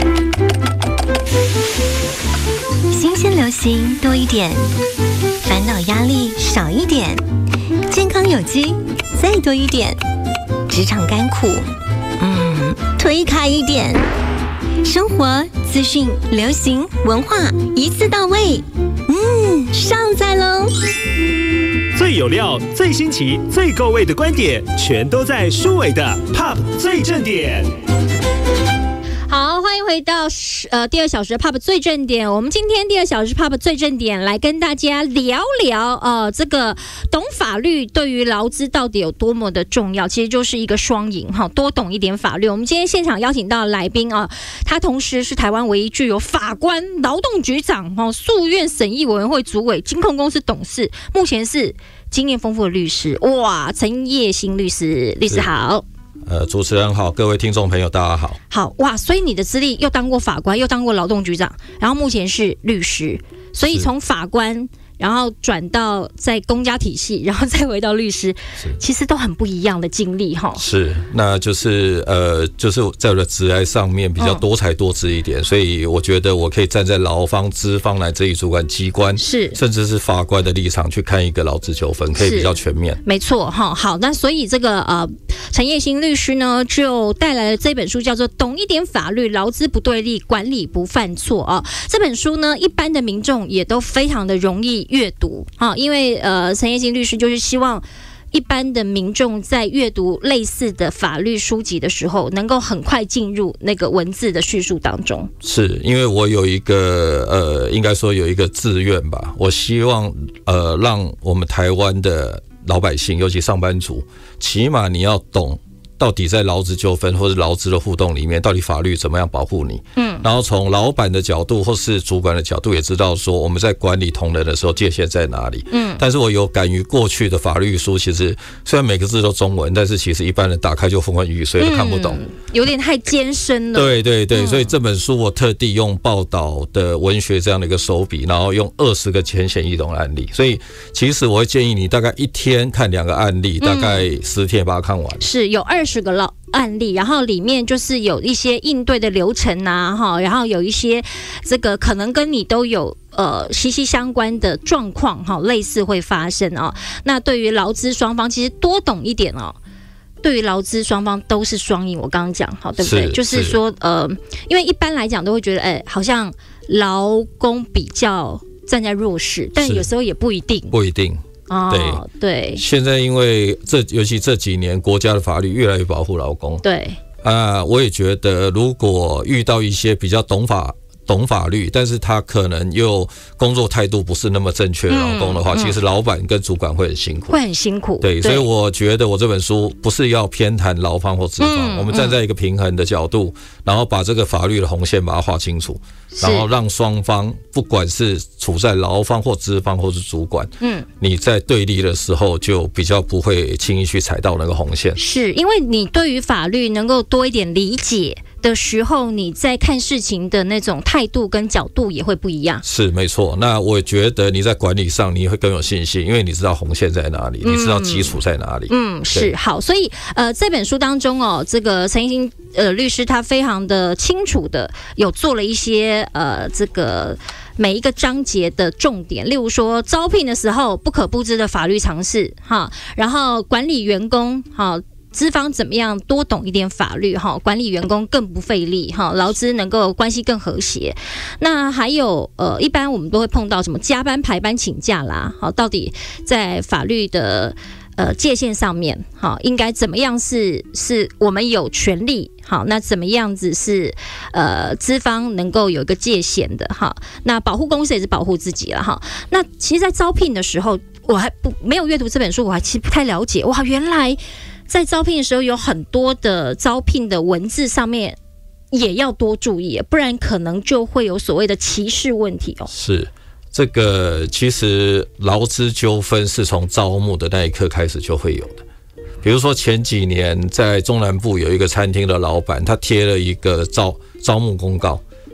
新鲜流行多一点，烦恼压力少一点，健康有机再多一点，职场甘苦推开一点，生活资讯流行文化一次到位，上载喽！ 最有料、最新奇、最够味的观点，全都在舒伟的 Pop 最正点。 好，欢迎回到第二小时的 Pop 最正点。我们今天第二小时 Pop 最正点来跟大家聊聊这个懂法律对于劳资到底有多么的重要，其实就是一个双赢哈，多懂一点法律。我们今天现场邀请到的来宾他同时是台湾唯一具有法官、劳动局长、诉愿审议委员会主委、金控公司董事，目前是经验丰富的律师。哇，陈业兴律师，律师好。 主持人好，各位听众朋友大家好。 好哇，所以你的资历又当过法官，又当过劳动局长，然后目前是律师，所以从法官然后转到在公家体系，然后再回到律师，其实都很不一样的经历哈。是， 那就是就是在我的职涯上面比较多才多姿一点，所以我觉得我可以站在劳方、资方乃至于主管机关，甚至是法官的立场去看一个劳资纠纷，可以比较全面。 没错哈。好，那所以这个陈业兴律师呢，就带来了这本书，叫做《懂一点法律，劳资不对立，管理不犯错》啊。这本书呢，一般的民众也都非常的容易阅读啊，因为陈业兴律师就是希望一般的民众在阅读类似的法律书籍的时候，能够很快进入那个文字的叙述当中。 是因为我有一个应该说有一个志愿吧，我希望让我们台湾的老百姓，尤其上班族，起码你要懂到底在劳资纠纷或者劳资的互动里面，到底法律怎么样保护你？然后从老板的角度或是主管的角度，也知道说我们在管理同仁的时候界限在哪里。但是我有感于过去的法律书，其实虽然每个字都中文，但是其实一般人打开就昏昏欲睡，都看不懂， 有点太艰深了。 对对对，所以这本书我特地用报道的文学这样的一个手笔，然后用20个浅显易懂的案例。所以其实我会建议你大概一天看2个案例，大概10天把它看完。 是有20个案例，然后里面就是有一些应对的流程啊，然后有一些这个可能跟你都有息息相关的状况类似会发生那对于劳资双方，其实多懂一点对于劳资双方都是双赢。我刚刚讲对不对？就是说因为一般来讲都会觉得好像劳工比较站在弱势，但有时候也不一定。对， 现在因为尤其这几年国家的法律越来越保护劳工， 对我也觉得如果遇到一些比较懂法律，但是他可能又工作态度不是那么正确的劳工的话，其实老板跟主管会很辛苦，对，所以我觉得我这本书不是要偏袒劳方或资方，我们站在一个平衡的角度，然后把这个法律的红线把它画清楚，然后让双方不管是处在劳方或资方或是主管，你在对立的时候就比较不会轻易去踩到那个红线。 是因为你对于法律能够多一点理解的时候，你在看事情的那种态度跟角度也会不一样。 是没错，那我觉得你在管理上你会更有信心，因为你知道红线在哪里，你知道基础在哪里。 是好，所以这本书当中这个陈业兴律师他非常的清楚的有做了一些这个每一个章节的重点，例如说招聘的时候不可不知的法律常识然后管理员工资方怎么样多懂一点法律管理员工更不费力劳资能够关系更和谐。那还有一般我们都会碰到什么加班、排班、请假啦到底在法律的界限上面应该怎么样是我们有权利那怎么样子是资方能够有一个界限的那保护公司也是保护自己了那其实在招聘的时候，我还没有阅读这本书，我还其实不太了解哇，原来在招聘的时候有很多的招聘的文字上面也要多注意，不然可能就会有所谓的歧视问题是这个，其实劳资纠纷是从招募的那一刻开始就会有的。比如说前几年在中南部有一个餐厅的老板，他贴了一个招募公告，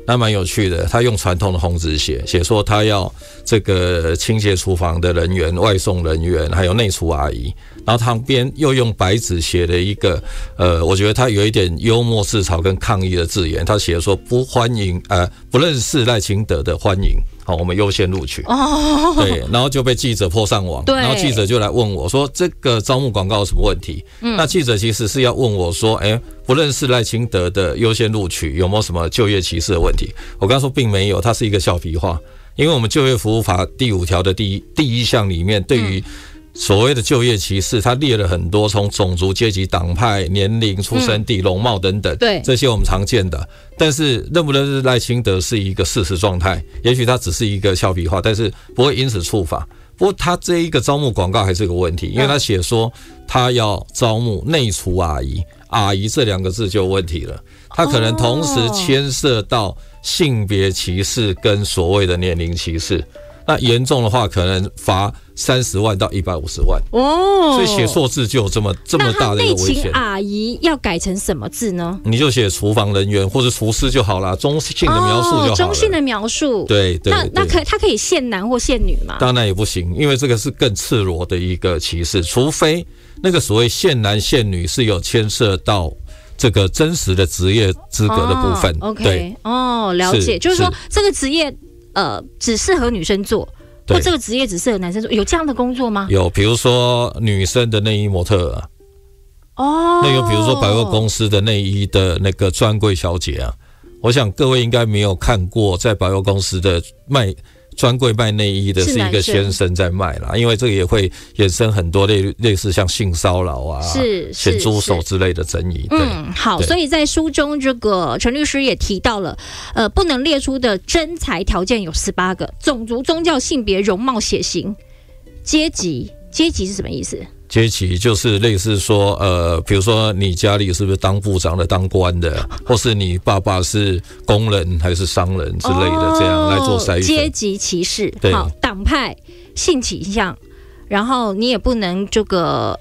那蛮有趣的，他用传统的红纸写说他要这个清洁厨房的人员、外送人员，还有内厨阿姨，然后旁边又用白纸写了一个我觉得他有一点幽默自嘲跟抗议的字眼，他写说不欢迎不认识赖清德的欢迎，好，我们优先录取。对，然后就被记者泼上网，然后记者就来问我说这个招募广告有什么问题？那记者其实是要问我说，不认识赖清德的优先录取有没有什么就业歧视的问题？我刚才说并没有，它是一个俏皮话，因为我们就业服务法第5条的第一项里面，对于所谓的就业歧视，它列了很多，从种族、阶级、党派、年龄、出生地、容貌等等，对，这些我们常见的。但是认不认识赖清德是一个事实状态，也许它只是一个俏皮话，但是不会因此触法。不过他这一个招募广告还是个问题，因为他写说他要招募内厨阿姨，阿姨这2个字就有问题了，他可能同时牵涉到性别歧视跟所谓的年龄歧视。那严重的话，可能罚30万到150万哦，所以写错字就有这么大的一个危险。那他内勤阿姨要改成什么字呢？ 你就写厨房人员或者厨师就好了，中性的描述就好了。 中性的描述， 对。 那他可以限男或限女吗？ 当然也不行，因为这个是更赤裸的一个歧视，除非那个所谓限男限女是有牵涉到这个真实的职业资格的部分。 OK， 对， 了解，就是说这个职业只适合女生做，或这个职业只适合男生做，有这样的工作吗？ 有，比如说女生的内衣模特啊，那有比如说百货公司的内衣的那个专柜小姐啊，我想各位应该没有看过，在百货公司的专柜卖内衣的是一个先生在卖啦，因为这个也会衍生很多类似像性骚扰啊、咸猪手之类的争议。 好，所以在书中这个陈律师也提到了，不能列出的征才条件有18个，种族、宗教、性别、容貌、血型、阶级是什么意思？ 阶级就是类似说，比如说你家里是不是当部长的、当官的，或是你爸爸是工人还是商人之类的，这样来做筛选。 阶级歧视，好，党派、性倾向，然后你也不能这个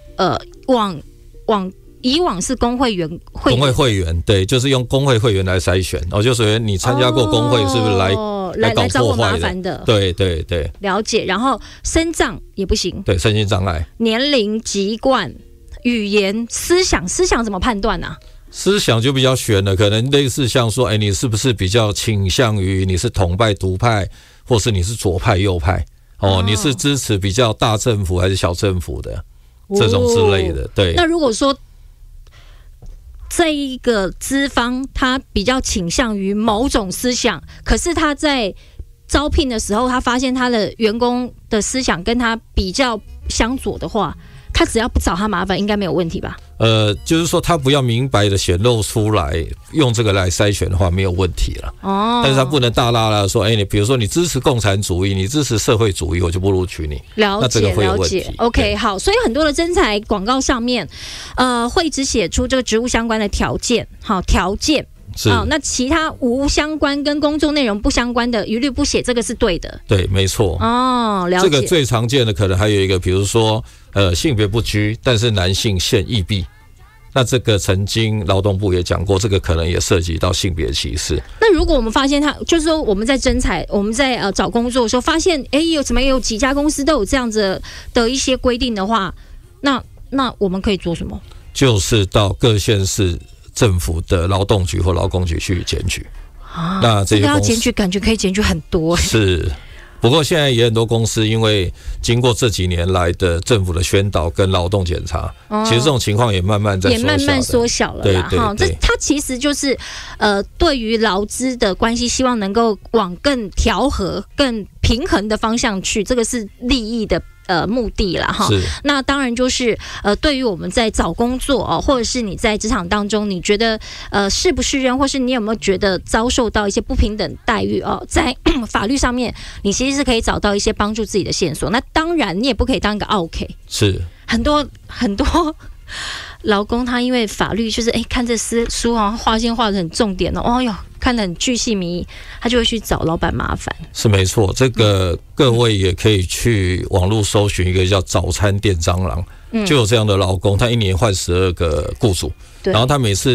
以往是工会会员，对，就是用工会会员来筛选，就属于你参加过工会是不是来搞破坏的？对，了解。然后身障也不行， 对，身心障碍、 年龄、籍贯、语言、思想怎么判断啊？ 思想就比较悬了，可能类似像说，你是不是比较倾向于你是统派、独派，或是你是左派、右派？你是支持比较大政府还是小政府的这种之类的？对。 那如果说这一个资方他比较倾向于某种思想，可是他在招聘的时候，他发现他的员工的思想跟他比较相左的话，他只要不找他麻烦，应该没有问题吧？ 就是说他不要明白的显露出来，用这个来筛选的话没有问题了。但是他不能大拉拉说，你比如说你支持共产主义，你支持社会主义，我就不录取你。 了解。OK， 好，所以很多的征才广告上面，会只写出这个职务相关的条件，那其他无相关跟工作内容不相关的，一律不写，这个是对的。 对，没错。 了解。 这个最常见的可能还有一个，比如说性别不拘，但是男性限役毕。那这个曾经劳动部也讲过，这个可能也涉及到性别歧视。 那如果我们发现就是说我们在征才，我们在找工作的时候发现，有几家公司都有这样子的一些规定的话，那我们可以做什么？ 就是到各县市政府的劳动局或劳工局去检举。那这个要检举，感觉可以检举很多。 是。不过现在也很多公司，因为经过这几年来的政府的宣导跟劳动检查，其实这种情况也慢慢缩小了啦。它其实就是对于劳资的关系，希望能够往更调和、更平衡的方向去，这个是利益的目的啦哈。那当然就是对于我们在找工作或者是你在职场当中，你觉得适不适任，或是你有没有觉得遭受到一些不平等待遇在法律上面，你其实是可以找到一些帮助自己的线索。那当然你也不可以当一个 OK。是很多劳工他因为法律就是看这书好像划线划得很重点看得很巨细靡遗，他就会去找老板麻烦。 是没错，这个各位也可以去网络搜寻一个叫早餐店蟑螂，就有这样的劳工，他一年换12个雇主，然后他每次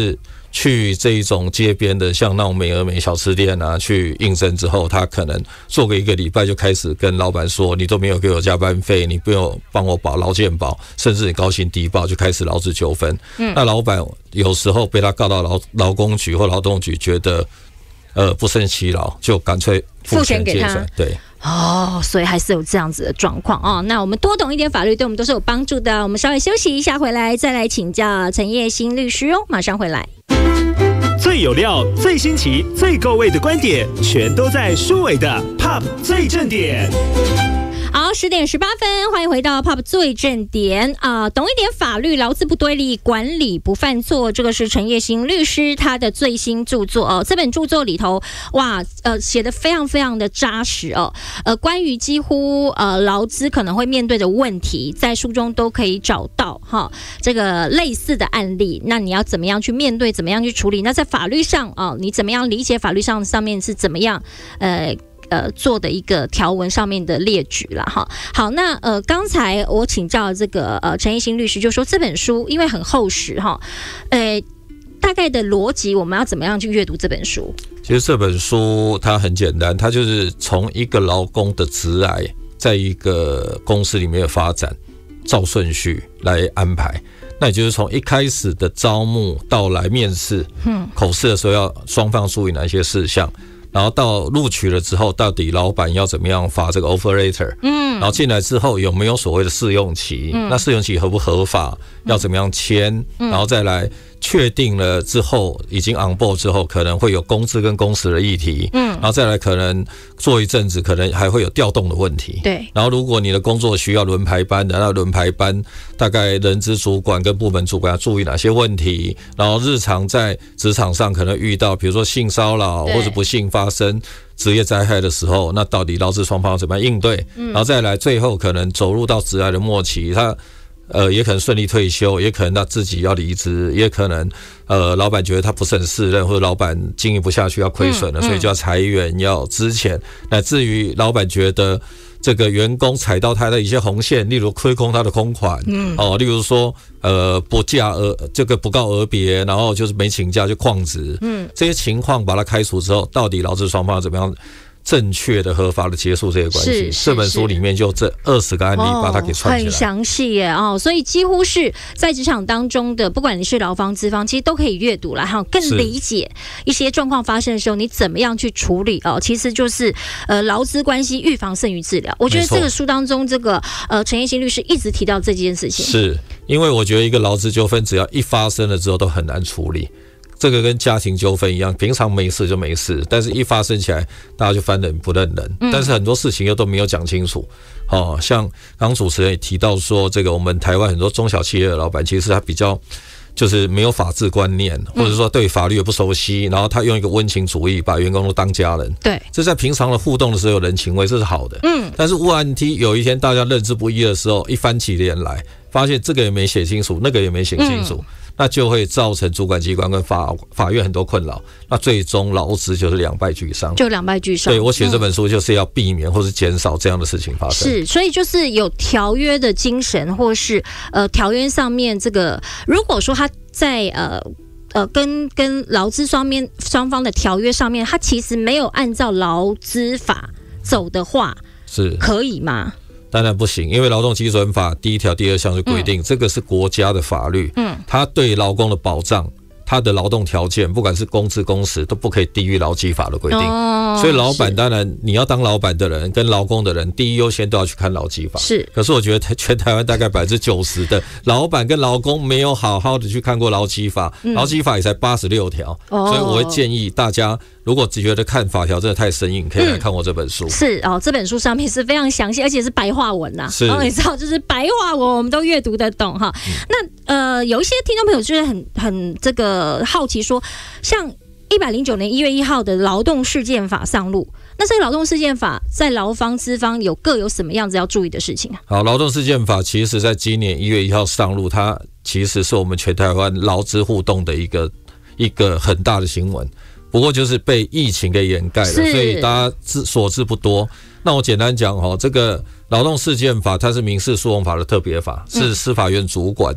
去这一种街边的像那种美而美小吃店啊去应征之后，他可能做个1个礼拜就开始跟老板说，你都没有给我加班费，你不用帮我保劳健保，甚至你高薪低报，就开始劳资纠纷。那老板有时候被他告到劳工局或劳动局，觉得不胜其劳，就干脆付钱给他。对。 所以还是有这样子的状况哦。那我们多懂一点法律，对我们都是有帮助的。我们稍微休息一下，回来再来请教陈叶欣律师哦。马上回来。 最有料、最新奇、最够味的观点，全都在舒伟的 Pop 最正点。 好，10点18分，欢迎回到 Pop 最正点懂一点法律，劳资不对立，管理不犯错，这个是陈叶欣律师他的最新著作这本著作里头，写得非常非常的扎实关于几乎劳资可能会面对的问题，在书中都可以找到这个类似的案例。那你要怎么样去面对，怎么样去处理？那在法律上你怎么样理解法律上面是怎么样做的一个条文上面的列举啦好，那刚才我请教这个陈叶欣律师就说，这本书因为很厚实大概的逻辑我们要怎么样去阅读这本书？ 其实这本书它很简单，它就是从一个劳工的职涯在一个公司里面的发展，照顺序来安排。那也就是从一开始的招募到来面试，口试的时候要双方注意哪些事项，然后到录取了之后，到底老板要怎么样发这个 offer letter，然后进来之后有没有所谓的试用期，那试用期合不合法，要怎么样签，然后再来确定了之后，已经 on board 之后，可能会有工资跟工时的议题，然后再来可能做一阵子，可能还会有调动的问题， 对。 然后如果你的工作需要轮排班的，那轮排班大概人资主管跟部门主管要注意哪些问题，然后日常在职场上可能遇到，比如说性骚扰或者不幸发生职业灾害的时候，那到底劳资双方要怎么样应对？然后再来最后可能走入到职涯的末期，他也可能顺利退休，也可能他自己要离职，也可能老板觉得他不是很适任，或者老板经营不下去要亏损了，所以就要裁员要资遣，乃至于老板觉得这个员工踩到他的一些红线，例如亏空他的空款，例如说这个不告而别，然后就是没请假就旷职，这些情况把他开除之后，到底劳资双方怎么样正确的合法的结束这些关系？这本书里面就这20个案例把它给串起来， 很详细耶所以几乎是在职场当中的，不管你是劳方资方，其实都可以阅读啦更理解一些状况发生的时候你怎么样去处理其实就是劳资关系预防胜于治疗。我觉得这个书当中这个陈叶欣律师一直提到这件事情， 是因为我觉得一个劳资纠纷只要一发生了之后都很难处理。这个跟家庭纠纷一样，平常没事就没事，但是一发生起来，大家就翻脸不认人。但是很多事情又都没有讲清楚。像刚主持人也提到说，这个我们台湾很多中小企业的老板，其实他比较就是没有法治观念，或者说对法律也不熟悉，然后他用一个温情主义把员工都当家人。 对， 这在平常的互动的时候有人情味，这是好的。但是万一有一天大家认知不一的时候，一翻起脸来，发现这个也没写清楚，那个也没写清楚。那就会造成主管机关跟法院很多困扰，那最终劳资就是两败俱伤。对，我写这本书就是要避免或是减少这样的事情发生。 是，所以就是有条约的精神，或是条约上面这个，如果说他在跟劳资双方的条约上面，他其实没有按照劳资法走的话，是可以吗？ 当然不行，因为劳动基准法第1条第2项就规定，这个是国家的法律，它对劳工的保障，他的劳动条件，不管是工资工时，都不可以低于劳基法的规定。所以老板当然你要当老板的人跟劳工的人，第一优先都要去看劳基法。 是， 可是我觉得全台湾大概90%的老板跟劳工没有好好的去看过劳基法，劳基法也才86条，所以我会建议大家，如果只觉得看法条真的太生硬，可以来看我这本书。 是这本书上面是非常详细，而且是白话文呐。是，你知道，就是白话文我们都阅读得懂哈。那有一些听众朋友就是很这个好奇说，像109年1月1号的劳动事件法上路，那这个劳动事件法在劳方资方各有什么样子要注意的事情啊？ 好，劳动事件法其实在今年1月1号上路，它其实是我们全台湾劳资互动的一个很大的新闻。不过就是被疫情给掩盖了，所以大家所知不多。那我简单讲这个劳动事件法它是民事诉讼法的特别法，是司法院主管的。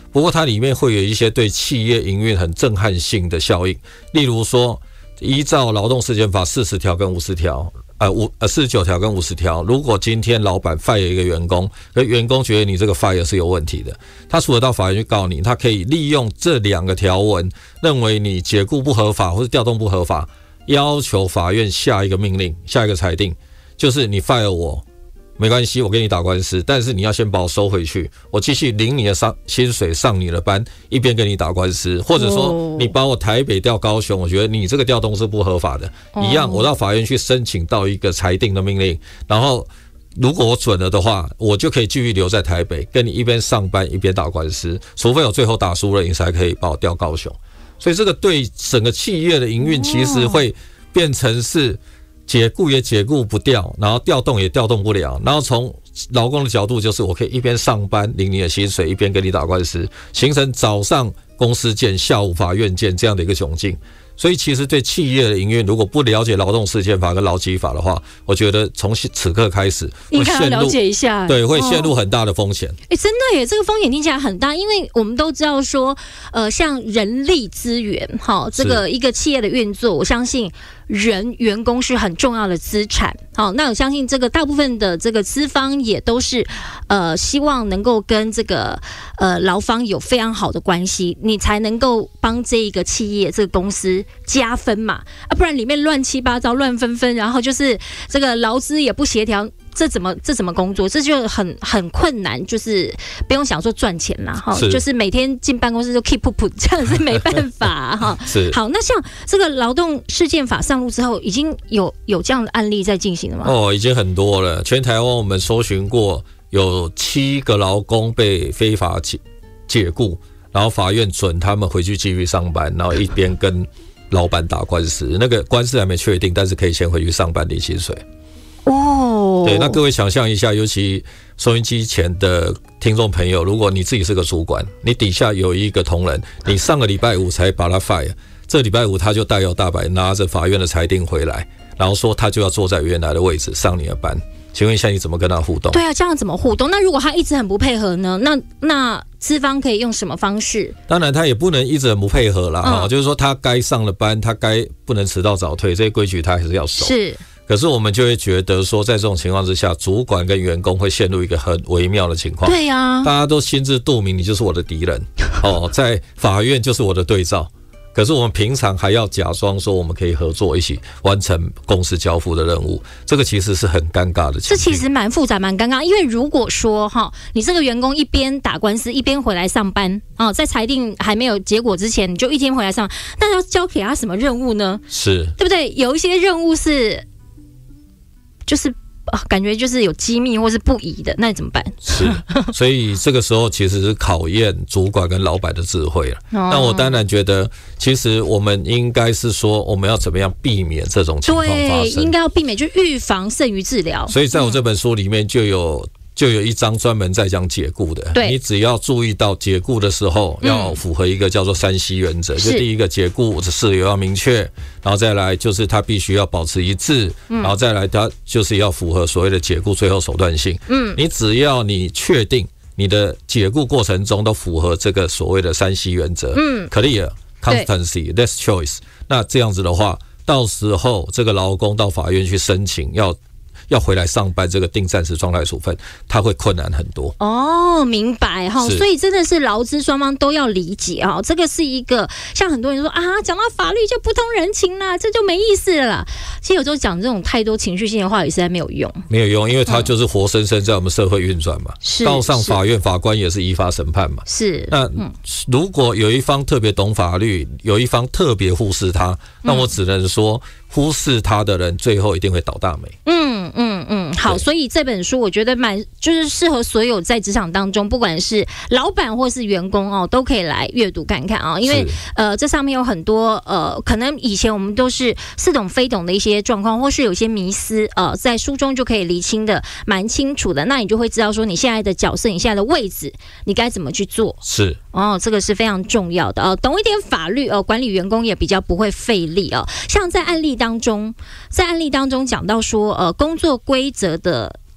不过它里面会有一些对企业营运很震撼性的效应，例如说，依照劳动事件法40条跟50条。49条跟50条，如果今天老板 fire 一个员工，而员工觉得你这个 fire 是有问题的，他除了到法院去告你，他可以利用这2个条文，认为你解雇不合法或是调动不合法，要求法院下一个命令，下一个裁定，就是你 fire 我没关系，我跟你打官司，但是你要先把我收回去，我继续领你的薪水，上你的班，一边跟你打官司，或者说你把我台北调高雄，我觉得你这个调动是不合法的，一样，我到法院去申请到一个裁定的命令，然后如果我准了的话，我就可以继续留在台北，跟你一边上班一边打官司，除非我最后打输了，你才可以把我调高雄。所以这个对整个企业的营运其实会变成是解雇也解雇不掉，然后调动也调动不了，然后从劳工的角度就是我可以一边上班领你的薪水，一边跟你打官司，形成早上公司见，下午法院见这样的一个窘境。所以其实对企业的营运，如果不了解劳动事件法跟劳基法的话，我觉得从此刻开始应该要了解一下， 对，会陷入很大的风险。 真的耶，这个风险听起来很大，因为我们都知道说，像人力资源，这个一个企业的运作，我相信员工是很重要的资产。好，那我相信这个大部分的这个资方也都是希望能够跟这个劳方有非常好的关系，你才能够帮这一个企业这个公司加分嘛，不然里面乱七八糟乱纷纷，然后就是这个劳资也不协调，这怎么工作？这就很困难，就是不用想说赚钱啦，就是每天进办公室就 keep up， 这样是没办法哈。好，那像这个劳动事件法上路之后，已经有这样的案例在进行了吗？ 已经很多了。全台湾我们搜寻过，有7个劳工被非法解雇，然后法院准他们回去继续上班，然后一边跟老板打官司，那个官司还没确定，但是可以先回去上班领薪水。对，那各位想象一下，尤其收音机前的听众朋友，如果你自己是个主管，你底下有一个同仁，你上个礼拜5才把他 fire， 这礼拜5他就大摇大摆拿着法院的裁定回来，然后说他就要坐在原来的位置上你的班，请问一下你怎么跟他互动？ 对啊，这样怎么互动？那如果他一直很不配合呢？那资方可以用什么方式？ 当然他也不能一直很不配合啦，就是说他该上的班，他不能迟到早退，这些规矩他还是要守。 是。 可是我们就会觉得说，在这种情况之下，主管跟员工会陷入一个很微妙的情况。 对啊， 大家都心知肚明，你就是我的敌人，在法院就是我的对照。可是我们平常还要假装说我们可以合作，一起完成公司交付的任务，这个其实是很尴尬的情境。 这其实蛮复杂、蛮尴尬，因为如果说你这个员工一边打官司一边回来上班在裁定还没有结果之前，你就一天回来上班，那要交给他什么任务呢？ 是， 对不对？有一些任务是就是感觉就是有机密或是不宜的，那你怎么办？ 是，所以这个时候其实是考验主管跟老板的智慧了。那我当然觉得，其实我们应该是说，我们要怎么样避免这种情况发生？ 对，应该要避免，就预防胜于治疗。 所以在我这本书里面就有一章专门在讲解雇的，你只要注意到解雇的时候要符合一个叫做3C 原则，就第一个解雇的事由要明确，然后再来就是它必须要保持一致，然后再来它就是要符合所谓的解雇最后手段性。你只要你确定你的解雇过程中都符合这个所谓的3C 原则，clear, constancy, less choice， 那这样子的话，到时候这个劳工到法院去申请要回来上班，这个定暂时状态处分，它会困难很多。 明白哈，所以真的是劳资双方都要理解哈。这个是一个像很多人说讲到法律就不通人情啦，这就没意思了啦。其实有时候讲这种太多情绪性的话语实在没有用，因为它就是活生生在我们社会运转嘛。告上法院，法官也是依法审判嘛。 是。 那如果有一方特别懂法律，有一方特别忽视他，那我只能说，忽视他的人最后一定会倒大霉。 好，所以这本书我觉得就是适合所有在职场当中，不管是老板或是员工都可以来阅读看看因为这上面有很多可能以前我们都是似懂非懂的一些状况，或是有些迷思在书中就可以厘清的蛮清楚的，那你就会知道说你现在的角色，你现在的位置，你该怎么去做。 是这个是非常重要的懂一点法律管理员工也比较不会费力像在案例当中讲到说工作规则的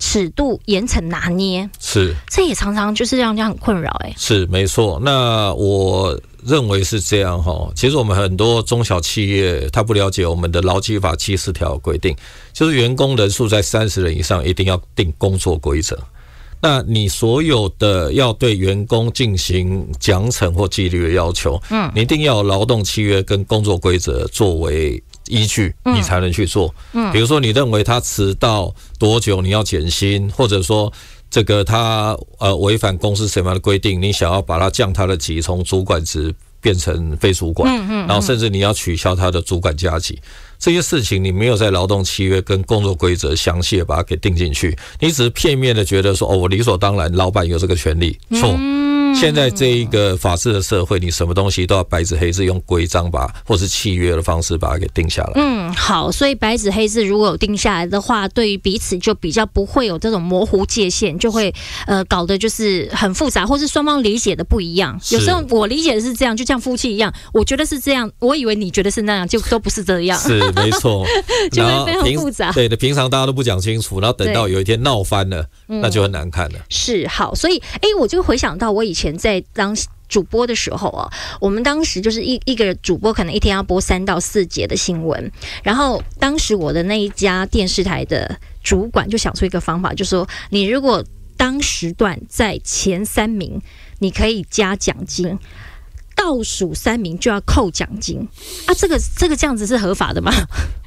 尺度严惩拿捏， 是， 这也常常就是让人家很困扰。 是没错。那我认为是这样哈。其实我们很多中小企业他不了解我们的劳基法70条规定，就是员工人数在30人以上一定要定工作规则。那你所有的要对员工进行奖惩或纪律的要求，你一定要有劳动契约跟工作规则作为依据，你才能去做。比如说你认为他迟到多久你要减薪，或者说这个他违反公司什么样的规定，你想要把他降他的级，从主管职变成非主管，然后甚至你要取消他的主管加级，这些事情你没有在劳动契约跟工作规则详细的把它给定进去，你只是片面的觉得说我理所当然老板有这个权利，错。现在这一个法治的社会，你什么东西都要白纸黑字用规章或是契约的方式把它给定下来。 好，所以白纸黑字如果有定下来的话，对于彼此就比较不会有这种模糊界限，就会搞得就是很复杂，或是双方理解的不一样。有时候我理解的是这样，就像夫妻一样，我觉得是这样，我以为你觉得是那样，就都不是这样。 是没错， 就会非常复杂。 对的，平常大家都不讲清楚，然后等到有一天闹翻了，那就很难看了。 是，好，所以我就回想到我以前在当主播的时候啊，我们当时就是一个主播可能一天要播3到4节的新闻，然后当时我的那一家电视台的主管就想出一个方法，就说你如果当时段在前3名，你可以加奖金。倒数3名就要扣奖金啊！这个这样子是合法的吗？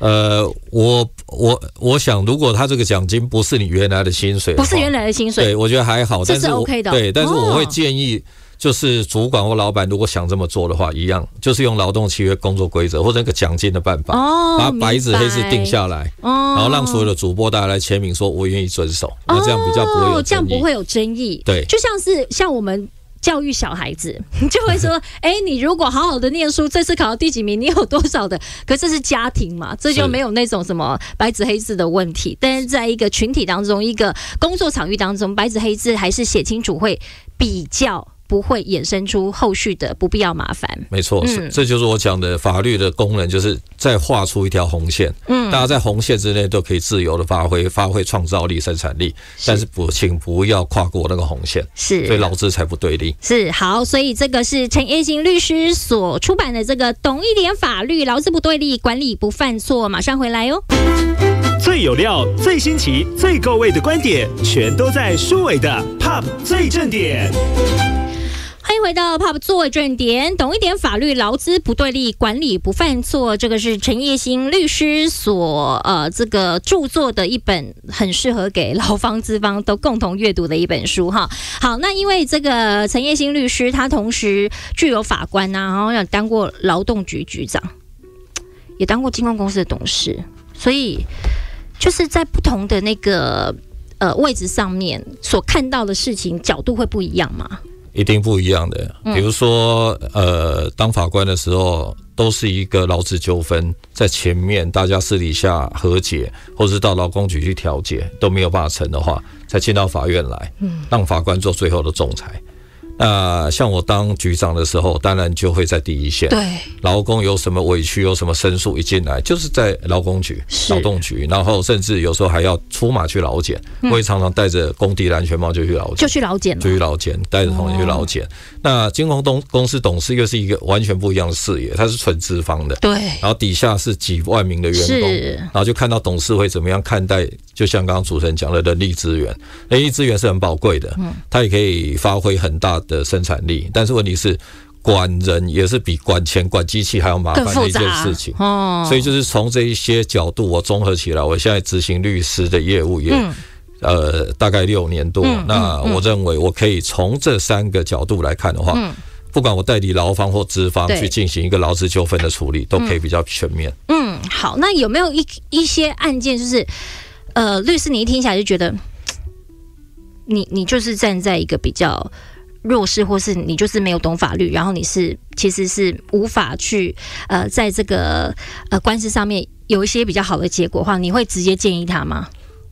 我想，如果他这个奖金不是你原来的薪水， 不是原来的薪水， 对我觉得还好， 这是 OK 的。 对，但是我会建议，就是主管或老板如果想这么做的话，一样就是用劳动契约、工作规则或者那个奖金的办法，把白纸黑字定下来，然后让所有的主播大家来签名说我愿意遵守，那这样比较不会有争议， 这样不会有争议。 对， 就像我们教育小孩子，就会说，你如果好好的念书，这次考到第几名，你有多少的？可这是家庭嘛，这就没有那种什么白纸黑字的问题。但是在一个群体当中，一个工作场域当中，白纸黑字还是写清楚，会比较不会衍生出后续的不必要麻烦。 没错，这就是我讲的法律的功能，就是再画出一条红线，大家在红线之内都可以自由的发挥创造力、生产力，但是请不要跨过那个红线， 是， 所以劳资才不对立。 是，好，所以这个是陈业兴律师所出版的这个《懂一点法律，劳资不对立，管理不犯错》，马上回来哦。 最有料、最新奇、最够味的观点，全都在舒伟的 Pop 最正点。 欢迎回到 Pop 最正点，懂一点法律，劳资不对立，管理不犯错。这个是陈业兴律师所这个著作的一本很适合给劳方资方都共同阅读的一本书哈。好，那因为这个陈业兴律师他同时具有法官然后也当过劳动局局长，也当过金控公司的董事，所以就是在不同的那个位置上面所看到的事情角度会不一样吗？ 一定不一样的。比如说当法官的时候都是一个劳资纠纷，在前面大家私底下和解，或是到劳工局去调解都没有办法成的话，才进到法院来，让法官做最后的仲裁。那像我当局长的时候，当然就会在第一线。 对， 劳工有什么委屈、有什么申诉，一进来就是在劳工局、劳动局，然后甚至有时候还要出马去劳检。我也常常带着工地安全帽就去劳检， 就去劳检， 带着同仁去劳检。那金控公司董事又是一个完全不一样的视野，他是纯资方的， 对， 然后底下是几万名的员工，然后就看到董事会怎么样看待，就像刚刚主持人讲的人力资源，人力资源是很宝贵的，它也可以发挥很大的生产力，但是问题是管人也是比管钱管机器还要麻烦的一件事情，所以就是从这一些角度我综合起来，我现在执行律师的业务也大概6年多，那我认为我可以从这3个角度来看的话，不管我代理劳方或资方去进行一个劳资纠纷的处理，都可以比较全面。 好，那有没有一些案件就是律师你一听起来就觉得你就是站在一个比较弱势，或是你就是没有懂法律，然后你其实是无法去在这个官司上面有一些比较好的结果的话，你会直接建议他吗？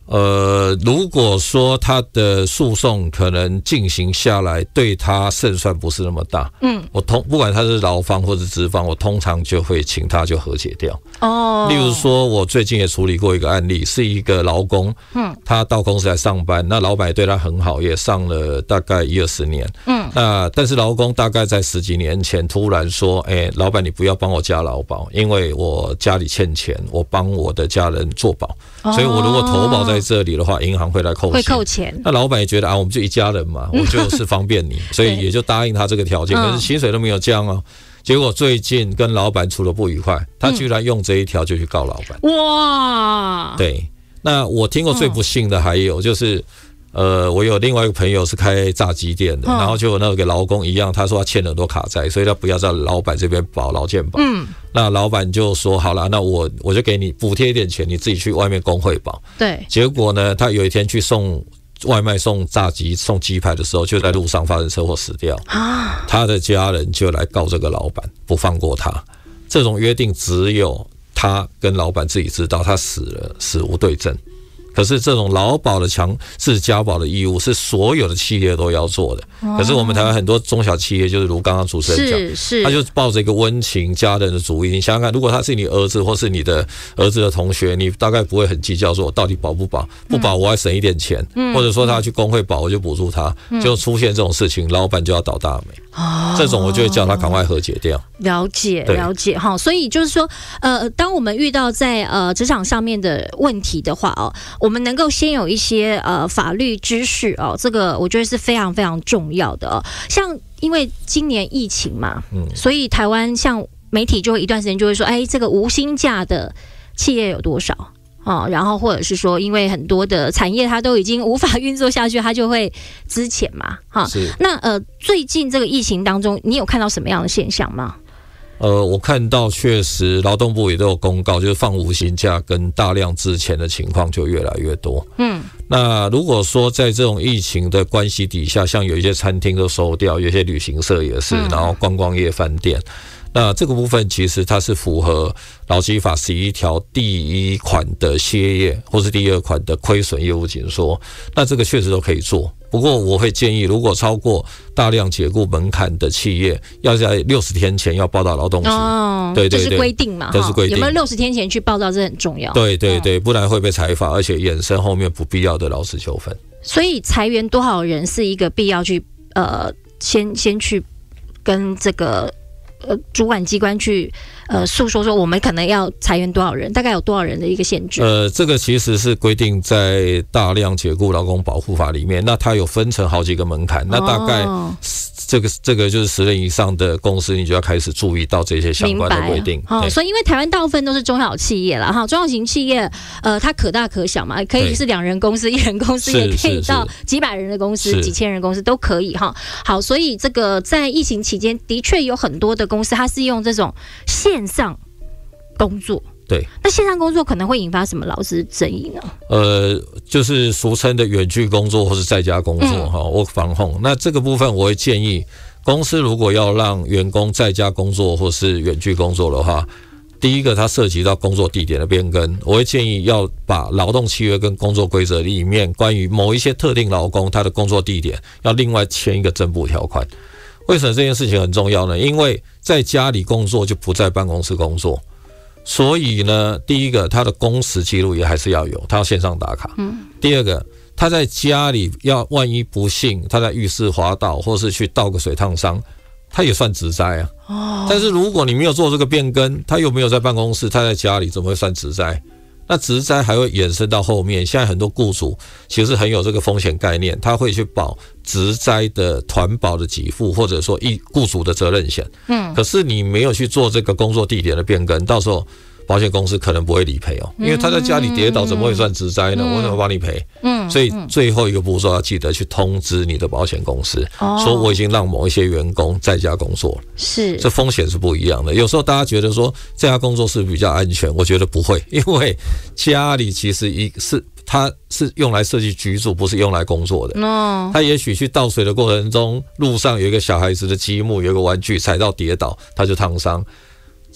如果说他的诉讼可能进行下来，对他胜算不是那么大，不管他是劳方或是资方，我通常就会请他就和解掉。例如说，我最近也处理过一个案例，是一个劳工，他到公司来上班，那老板也对他很好，也上了大概10-20年，但是劳工大概在10几年前突然说，老板你不要帮我加劳保，因为我家里欠钱，我帮我的家人做保，所以我如果投保在这里的话，银行会来扣钱。那老板也觉得我们就一家人嘛，我就是方便你，所以也就答应他这个条件。可是薪水都没有降哦。结果最近跟老板处了不愉快，他居然用这一条就去告老板。哇！对，那我听过最不幸的还有就是。我有另外一个朋友是开炸鸡店的，然后就有那个劳工一样，他说他欠了很多卡债，所以他不要在老板这边保劳健保。那老板就说好了，那我就给你补贴一点钱，你自己去外面工会保。对。结果呢，他有一天去送外卖、送炸鸡、送鸡排的时候，就在路上发生车祸死掉。他的家人就来告这个老板，不放过他。这种约定只有他跟老板自己知道，他死了，死无对证。可是这种劳保的强制加保的义务是所有的企业都要做的。可是我们台湾很多中小企业就是如刚刚主持人讲，他就抱着一个温情家人的主意。你想想看，如果他是你儿子或是你的儿子的同学，你大概不会很计较说我到底保不保，不保我还省一点钱，或者说他去工会保我就补助他，就出现这种事情，老板就要倒大霉。这种我就会叫他赶快和解掉。 了解哈，所以就是说，当我们遇到在职场上面的问题的话我们能够先有一些法律知识这个我觉得是非常非常重要的像因为今年疫情嘛，所以台湾像媒体就会一段时间就会说，这个无薪假的企业有多少？然后或者是说，因为很多的产业它都已经无法运作下去，它就会资遣嘛，那最近这个疫情当中，你有看到什么样的现象吗？ 我看到确实劳动部也都有公告，就是放无薪假跟大量资遣的情况就越来越多。那如果说在这种疫情的关系底下，像有一些餐厅都收掉，有一些旅行社也是，然后观光业、饭店。那这个部分其实它是符合劳基法11条第1款的歇业或是第2款的亏损业务紧缩，那这个确实都可以做。不过我会建议，如果超过大量解雇门槛的企业，要在60天前要报到劳动局。对，这是规定嘛？这是规定。 有没有60天前去报到，这很重要。 对，不然会被裁罚，而且衍生后面不必要的劳资纠纷。 所以裁员多少人是一个必要去先去跟这个。主管机关去诉说我们可能要裁员多少人，大概有多少人的一个限制？ 这个其实是规定在大量解雇劳工保护法里面，那它有分成好几个门槛，那大概这个就是10人以上的公司，你就要开始注意到这些相关的规定。 所以因为台湾大部分都是中小企业啦，中小型企业它可大可小嘛，可以是2人公司、1人公司，也可以到几百人的公司、几千人公司都可以哈。好，所以这个在疫情期间的确有很多的公司它是用这种线上工作。 对， 那线上工作可能会引发什么劳资争议呢？ 就是俗称的远距工作或是在家工作work from home。那这个部分我会建议公司如果要让员工在家工作或是远距工作的话，第一个它涉及到工作地点的变更，我会建议要把劳动契约跟工作规则里面关于某一些特定劳工他的工作地点要另外签一个增补条款。为什么这件事情很重要呢？因为在家里工作就不在办公室工作，所以呢，第一个他的工时记录也还是要有，他要线上打卡。第二个，他在家里要万一不幸他在浴室滑倒或是去倒个水烫伤，他也算职灾啊。但是如果你没有做这个变更，他又没有在办公室，他在家里怎么会算职灾？那职灾还会衍生到后面，现在很多雇主其实很有这个风险概念，他会去保职灾的团保的给付，或者说雇主的责任险。可是你没有去做这个工作地点的变更，到时候保险公司可能不会理赔因为他在家里跌倒怎么会算职灾呢？我怎么帮你赔？所以最后一个步骤要记得去通知你的保险公司，说我已经让某一些员工在家工作了。是，这风险是不一样的。有时候大家觉得说在家工作是比较安全，我觉得不会，因为家里其实它是用来设计居住，不是用来工作的。他也许去倒水的过程中，路上有一个小孩子的积木，有一个玩具踩到跌倒，他就烫伤。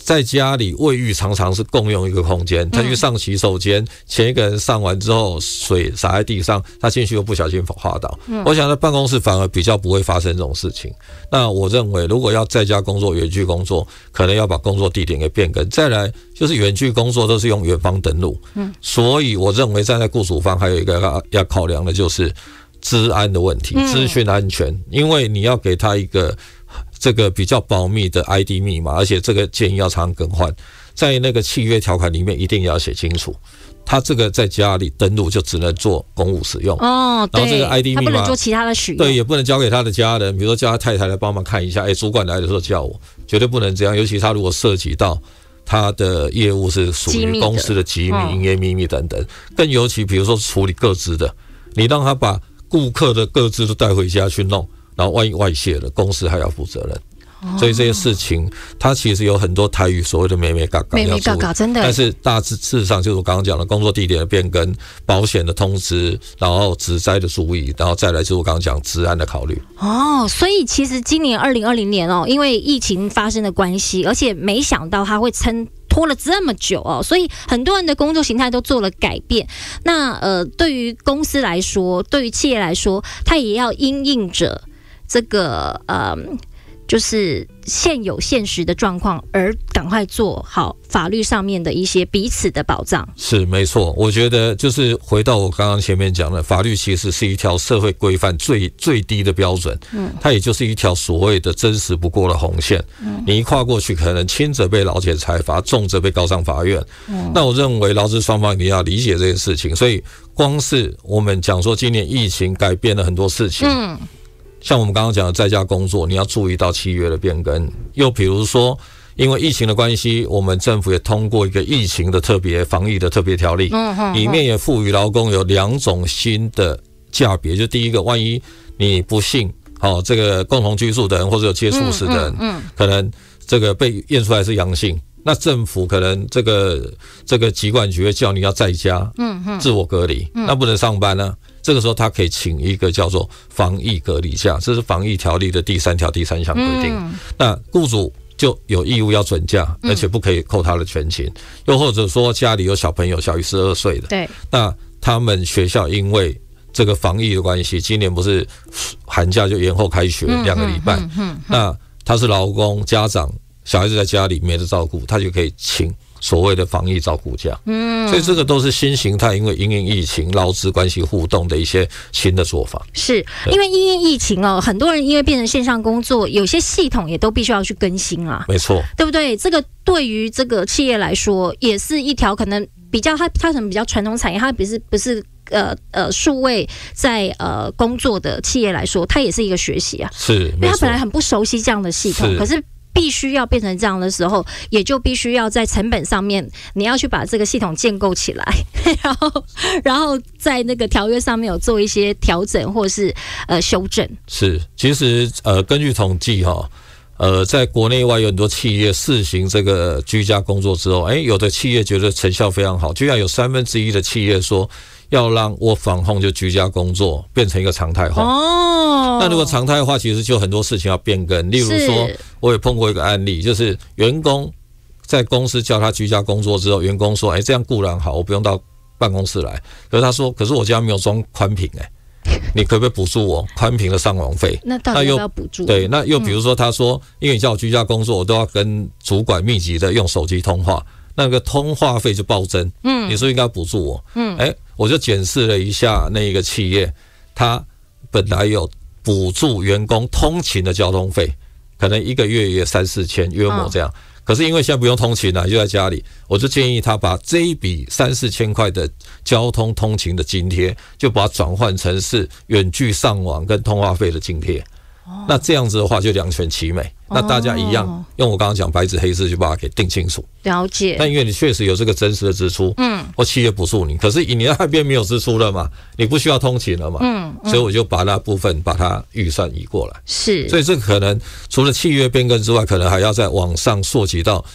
在家里卫浴常常是共用一个空间，他去上洗手间，前一个人上完之后水洒在地上，他进去又不小心滑倒。我想在办公室反而比较不会发生这种事情。那我认为如果要在家工作、远距工作，可能要把工作地点给变更。再来就是远距工作都是用远方登录，所以我认为站在雇主方还有一个要考量的就是资安的问题，资讯安全，因为你要给他一个这个比较保密的 ID 密码，而且这个建议要常常更换，在那个契约条款里面一定要写清楚。他这个在家里登录就只能做公务使用哦， 然后这个 ID 密码他不能做其他的使用， 对，也不能交给他的家人，比如说叫他太太来帮忙看一下，主管来的时候叫我，绝对不能这样。尤其他如果涉及到他的业务是属于公司的机密、营业秘密等等，更尤其比如说处理个资的，你让他把顾客的个资都带回家去弄，然后万一外泄了，公司还要负责任。所以这些事情，它其实有很多台语所谓的妹妹嘎嘎要注意， 真的。 但是大致上就是我刚刚讲的工作地点的变更、保险的通知，然后职灾的注意，然后再来就是我刚刚讲治安的考虑。 哦，所以其实今年2020年哦，因为疫情发生的关系，而且没想到它会拖了这么久哦，所以很多人的工作形态都做了改变。那对于公司来说，对于企业来说，它也要因应着这个就是现有现实的状况，而赶快做好法律上面的一些彼此的保障。是没错，我觉得就是回到我刚刚前面讲的，法律其实是一条社会规范最低的标准，它也就是一条所谓的真实不过的红线。你一跨过去，可能轻则被劳检裁罚，重则被告上法院。那我认为劳资双方一定要理解这件事情，所以光是我们讲说今年疫情改变了很多事情。像我们刚刚讲的在家工作，你要注意到契约的变更。又比如说，因为疫情的关系，我们政府也通过一个疫情的防疫的特别条例，里面也赋予劳工有2种新的价别。就第一个，万一你不幸这个共同居住的人或者有接触史的人，可能这个被验出来是阳性，那政府可能这个疾管局会叫你要在家自我隔离，那不能上班呢。这个时候他可以请一个叫做防疫隔离假，这是防疫条例的第3条第3项规定。那雇主就有义务要准假，而且不可以扣他的全勤。又或者说家里有小朋友小于12岁的，对，那他们学校因为这个防疫的关系，今年不是寒假就延后开学2个礼拜，那他是劳工家长，小孩子在家里没得照顾，他就可以请所谓的防疫照顾假。所以这个都是新形态，因为因应疫情劳资关系互动的一些新的做法。是因为因应疫情哦，很多人因为变成线上工作，有些系统也都必须要去更新啊。 没错， 对不对？这个对于这个企业来说，也是一条可能比较它可能比较传统产业，它不是数位在工作的企业来说，它也是一个学习啊。 是， 因为它本来很不熟悉这样的系统，可是必须要变成这样的时候，也就必须要在成本上面，你要去把这个系统建构起来，然后在那个条约上面有做一些调整或是修正。 是，其实根据统计在国内外有很多企业试行这个居家工作之后，有的企业觉得成效非常好，居然有1/3的企业说要让work from home就居家工作变成一个常态化。那如果常态化，其实就很多事情要变更。例如说，我也碰过一个案例，就是员工在公司叫他居家工作之后，员工说：“这样固然好，我不用到办公室来。”可是他说：“可是我家没有装宽屏，你可不可以补助我宽屏的上网费？” 那到底要不要补助？ 对，那又比如说，他说：“因为你叫我居家工作，我都要跟主管密集的用手机通话，那个通话费就暴增。你说应该补助我？我就检视了一下那个企业，他本来有补助员工通勤的交通费，可能1个月也3-4千，约莫这样。可是因为现在不用通勤了，就在家里，我就建议他把这一笔3-4千块的交通通勤的津贴，就把它转换成是远距上网跟通话费的津贴。那这样子的话就2全其美，那大家一样用我刚刚讲白纸黑字就把它给定清楚。 了解。 但因为你确实有这个真实的支出，或企业补助你，可是你那边没有支出了嘛，你不需要通勤了嘛，所以我就把那部分把它预算移过来。是，所以这可能除了契约变更之外，可能还要在往上溯及到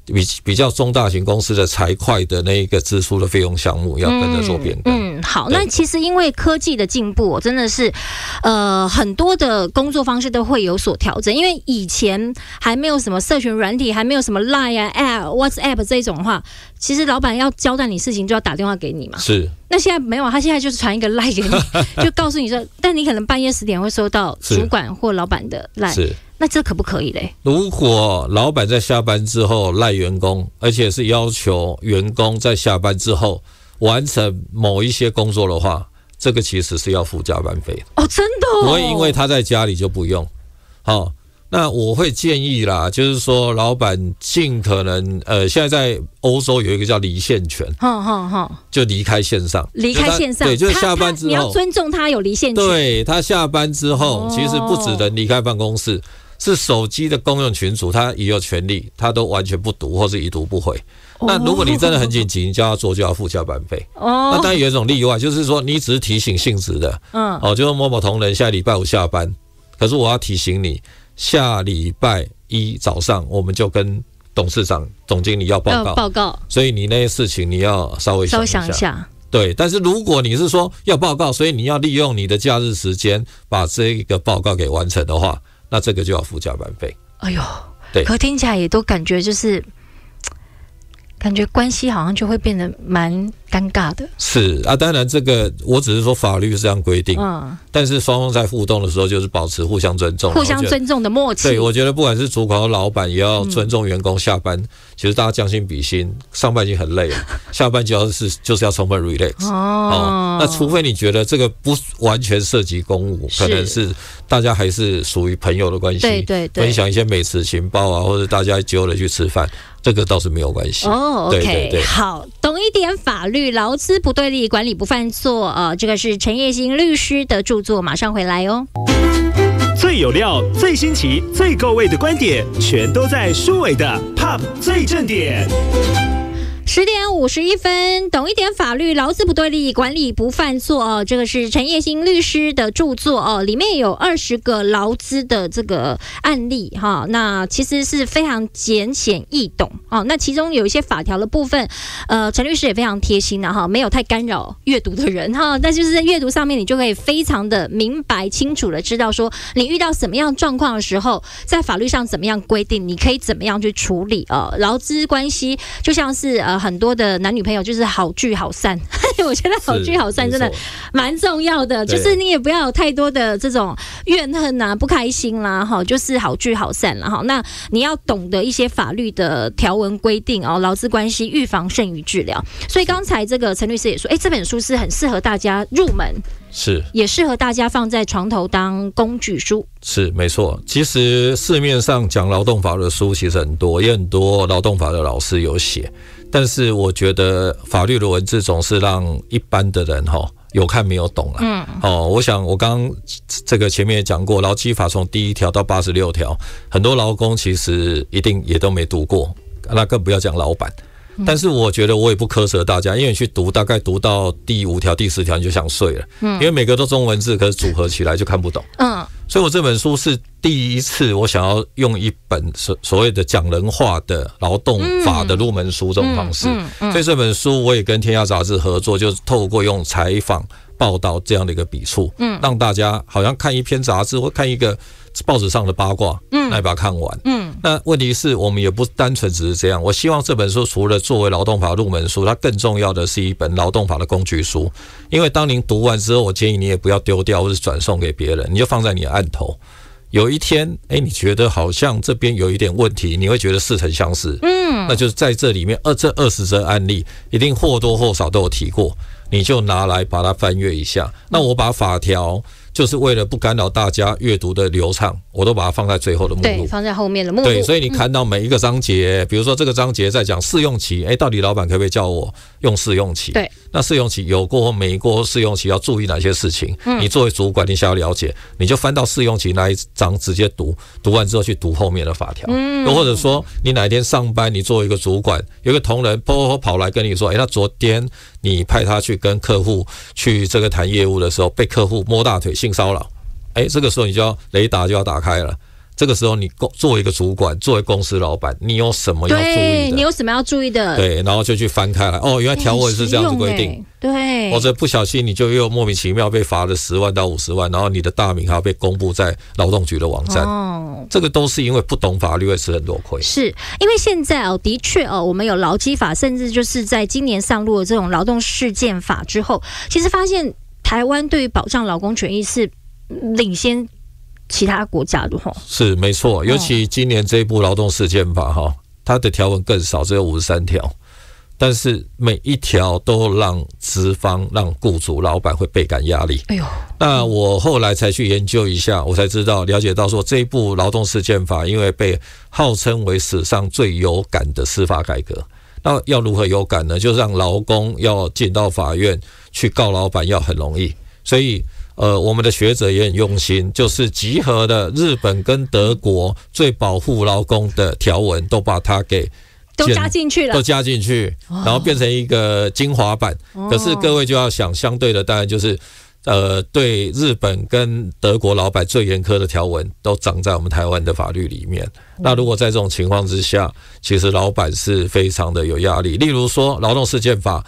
比较中大型公司的财会的那一个支出的费用项目要跟着做变更。 好，那其实因为科技的进步，真的是很多的工作方式都会有所调整。因为以前还没有什么社群软体，还没有什么 Line 啊、WhatsApp 这种的话，其实老板要交代你事情就要打电话给你嘛。 是。 那现在没有，他现在就是传一个 Line 给你，就告诉你说，但你可能半夜10点会收到主管或老板的 Line。是。那这可不可以嘞？ 如果老板在下班之后赖员工，而且是要求员工在下班之后完成某一些工作的话，这个其实是要付加班费的。 哦，真的哦？ 不会因为他在家里就不用。好，那我会建议啦，就是说老板尽可能现在在欧洲有一个叫离线权，就离开线上， 离开线上， 对，就是下班之后你要尊重他有离线权。 对，他下班之后，其实不只能离开办公室。是手机的公用群组，他也有权利，他都完全不读或是已读不回。那如果你真的很紧急，你叫他做就要付加班费。那当然有一种例外，就是说你只是提醒性质的，就是某某同仁下礼拜5下班，可是我要提醒你，下礼拜1早上我们就跟董事长、总经理要报告，所以你那些事情你要稍微想一下。对，但是如果你是说要报告，所以你要利用你的假日时间把这个报告给完成的话，那这个就要付加班费。 哎呦，对，可听起来也都感觉就是感觉关系好像就会变得蛮尴尬的。 是啊，当然这个我只是说法律是这样规定，但是双方在互动的时候就是保持互相尊重、 互相尊重的默契。 对，我觉得不管是主管和老板也要尊重员工下班。其实大家将心比心，上班已经很累了，下班就是要充分 relax。那除非你觉得这个不完全涉及公务，可能是大家还是属于朋友的关系，对，分享一些美食情报啊，或者大家揪了去吃饭，这个倒是没有关系。 OK， 对，好，懂一点法律，劳资不对立，管理不犯错。这个是陈叶兴律师的著作，马上回来哦。 最有料、最新奇、最够味的观点，全都在舒伟的 Pop 最正点。 10点51分，懂一点法律，劳资不对立，管理不犯错。这个是陈叶兴律师的著作里面有20个劳资的这个案例那其实是非常简显易懂那其中有一些法条的部分，陈律师也非常贴心没有太干扰阅读的人但就是在阅读上面，你就可以非常的明白清楚的知道说，你遇到什么样状况的时候，在法律上怎么样规定，你可以怎么样去处理劳资关系就像是很多的男女朋友就是好聚好散我觉得好聚好散真的蛮重要的，就是你也不要有太多的这种怨恨啊、不开心啦就是好聚好散啦那你要懂得一些法律的条文规定劳资关系预防胜于治疗。所以刚才这个陈律师也说，这本书是很适合大家入门， 是也适合大家放在床头当工具书。 是没错，其实市面上讲劳动法的书其实很多，也很多劳动法的老师有写，但是我觉得法律的文字总是让一般的人有看没有懂我想我刚刚这个前面也讲过，劳基法从第1条到86条，很多劳工其实一定也都没读过，那更不要讲老板。但是我觉得我也不苛责大家，因为你去读，大概读到第5条、第10条你就想睡了，因为每个都中文字，可是组合起来就看不懂。所以我这本书是第一次我想要用一本所谓的讲人话的劳动法的入门书这种方式，所以这本书我也跟天下杂志合作，就是透过用采访报道这样的一个笔触，让大家好像看一篇杂志或看一个报纸上的八卦，来把它看完。那问题是我们也不单纯只是这样，我希望这本书除了作为劳动法入门书，它更重要的是一本劳动法的工具书。因为当您读完之后，我建议你也不要丢掉或是转送给别人，你就放在你的案头。有一天你觉得好像这边有一点问题，你会觉得似曾相识，那就是在这里面这20则案例一定或多或少都有提过，你就拿来把它翻阅一下。那我把法条就是为了不干扰大家阅读的流畅，我都把它放在最后的目录， 对，放在后面的目录。 对，所以你看到每一个章节，比如说这个章节在讲试用期，到底老板可不可以叫我用试用期？对，那试用期有过或没过试用期要注意哪些事情？你作为主管，你想要了解，你就翻到试用期那一章直接读，读完之后去读后面的法条。又或者说，你哪一天上班，你作为一个主管，有一个同仁跑来跟你说，他昨天你派他去跟客户去这个谈业务的时候，被客户摸大腿性骚扰，这个时候你就要雷达就要打开了。 这个时候你作为一个主管，作为公司老板，你有什么要注意的？ 对，你有什么要注意的？ 对，然后就去翻开来，原来条文是这样子规定。 对， 或者不小心你就又莫名其妙被罚了10万到50万，然后你的大名还要被公布在劳动局的网站。这个都是因为不懂法律会吃很多亏。 是因为现在的确我们有劳基法，甚至就是在今年上路的这种劳动事件法之后，其实发现台湾对于保障劳工权益是领先其他国家的。 是没错，尤其今年这一部劳动事件法它的条文更少，只有53条，但是每一条都让资方、让雇主、老板会倍感压力。那我后来才去研究一下，我才知道了解到说，这一部劳动事件法因为被号称为史上最有感的司法改革。那要如何有感呢？就让劳工要进到法院去告老板要很容易，所以我们的学者也很用心，就是集合了日本跟德国最保护劳工的条文，都把它给都加进去了， 然后变成一个精华版。可是各位就要想，相对的当然就是对日本跟德国老板最严苛的条文都长在我们台湾的法律里面。那如果在这种情况之下，其实老板是非常的有压力。例如说劳动事件法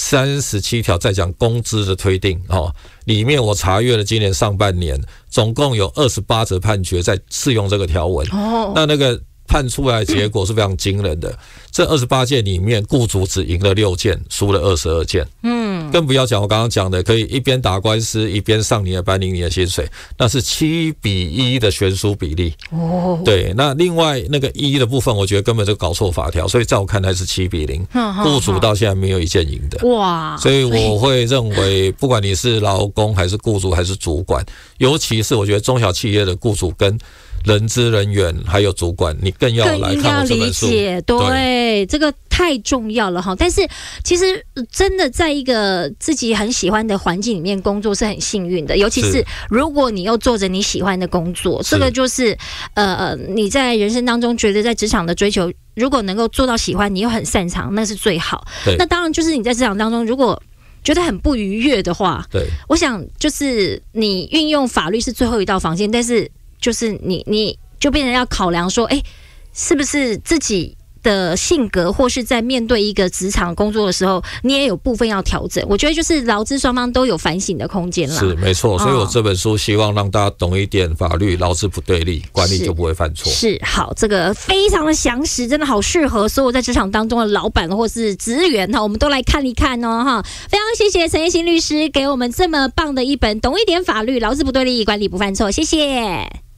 37条在讲工资的推定里面我查阅了今年上半年总共有28则判决在适用这个条文。那个判出来的结果是非常惊人的，这28件里面雇主只赢了6件，输了22件。更不要讲我刚刚讲的可以一边打官司一边上你的班领你的薪水，那是7:1的悬殊比例。对，那另外那个1的部分我觉得根本就搞错法条，所以在我看来是7:0，雇主到现在没有一件赢的。哇！所以我会认为不管你是劳工还是雇主还是主管，尤其是我觉得中小企业的雇主跟人资人员还有主管，你更要来看我这本书。 对，这个太重要了哈。但是其实真的在一个自己很喜欢的环境里面工作是很幸运的，尤其是如果你又做着你喜欢的工作，这个就是你在人生当中觉得在职场的追求，如果能够做到喜欢，你又很擅长，那是最好。那当然就是你在职场当中如果觉得很不愉悦的话，我想就是你运用法律是最后一道防线，但是就是你就变成要考量说，是不是自己的性格，或是在面对一个职场工作的时候，你也有部分要调整。我觉得就是劳资双方都有反省的空间啦。 是没错，所以我这本书希望让大家懂一点法律，劳资不对立，管理就不会犯错。 是好，这个非常的详实，真的好适合所有在职场当中的老板或是职员我们都来看一看哦非常谢谢陈叶欣律师给我们这么棒的一本《懂一点法律，劳资不对立，管理不犯错》，谢谢。